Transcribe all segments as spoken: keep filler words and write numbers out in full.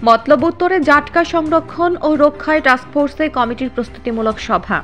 মতলব উত্তরে জাটকা সংরক্ষণ ও রক্ষায় টাস্কফোর্সে কমিটির প্রস্তুতিমূলক সভা।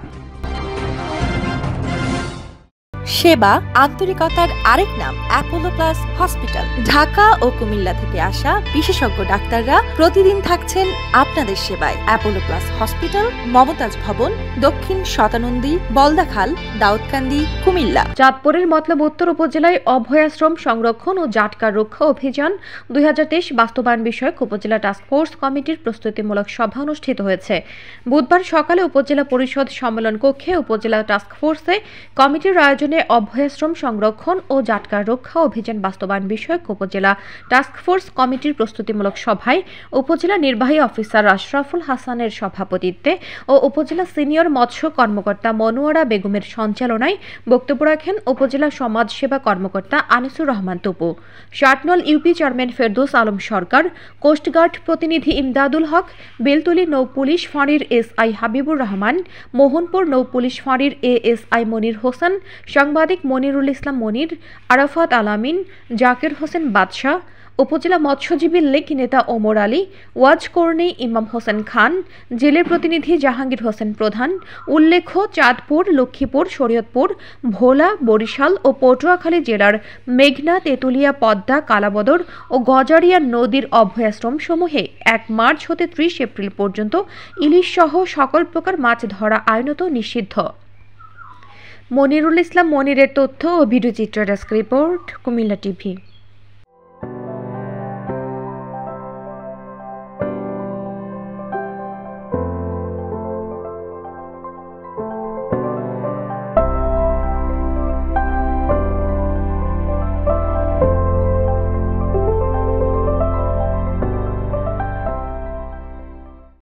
সেবা আন্তরিকতার আরেক নাম অ্যাপোলো প্লাস হসপিটাল। ঢাকা ও কুমিল্লা থেকে আসা বিশেষজ্ঞ ডাক্তাররা প্রতিদিন থাকছেন আপনাদের সেবায়। অ্যাপোলো প্লাস হসপিটাল, মমতাজ ভবন, দক্ষিণ শতানন্দী, বলদাখাল, দাউদকান্দি, কুমিল্লা। চাঁদপুরের মতলব উত্তর উপজেলায় অভয়াশ্রম সংরক্ষণ ও জাটকা রক্ষা অভিযান দুই হাজার তেইশ বাস্তবায়ন বিষয়ক উপজেলা টাস্কফোর্স কমিটির প্রস্তুতিমূলক সভা অনুষ্ঠিত হয়েছে। বুধবার সকালে উপজেলা পরিষদ সম্মেলন কক্ষে উপজেলা টাস্কফোর্সে কমিটির আয়োজনে অভয়াশ্রম সংরক্ষণ ও জাটকা রক্ষা অভিযান বাস্তবায়ন বিষয়ক উপজেলা টাস্কফোর্স কমিটির প্রস্তুতিমূলক সভায় উপজেলা নির্বাহী অফিসার আশরাফুল হাসানের সভাপতিত্বে ও উপজেলা সিনিয়র মৎস্য কর্মকর্তা মনোয়ারা বেগমের সঞ্চালনায় বক্তব্য রাখেন উপজেলা সমাজ সেবা কর্মকর্তা Anisur Rahman Tupu, Shatnal UP chairman Ferdous Alam Sarkar, coastguard প্রতিনিধি ইমদাদুল হক, বেলতলী নৌ পুলিশ ফাঁড়ির এস আই হাবিবুর রহমান, মোহনপুর নৌ পুলিশ ফাঁড়ির A S I Monir Hossain, সাংবাদিক মনিরুল ইসলাম মনির, আরাফাত আলামিন, জাকির হোসেন বাদশাহ, উপজেলা মৎস্যজীবী লীগ নেতা ওমর আলী, ওয়াজ কর্ণী ইমাম হোসেন খান, জেলের প্রতিনিধি জাহাঙ্গীর হোসেন প্রধান। উল্লেখ্য, চাঁদপুর, লক্ষ্মীপুর, শরীয়তপুর, ভোলা, বরিশাল ও পটুয়াখালী জেলার মেঘনা, তেঁতুলিয়া, পদ্মা, কালাবদর ও গজারিয়া নদীর অভয়াশ্রমসমূহে এক মার্চ হতে ত্রিশ এপ্রিল পর্যন্ত ইলিশ সহ সকল প্রকার মাছ ধরা আইনত নিষিদ্ধ। মনিরুল ইসলাম মনিরের তথ্য ও ভিডিওচিত্র ডেস্ক রিপোর্ট, কুমিল্লা টিভি।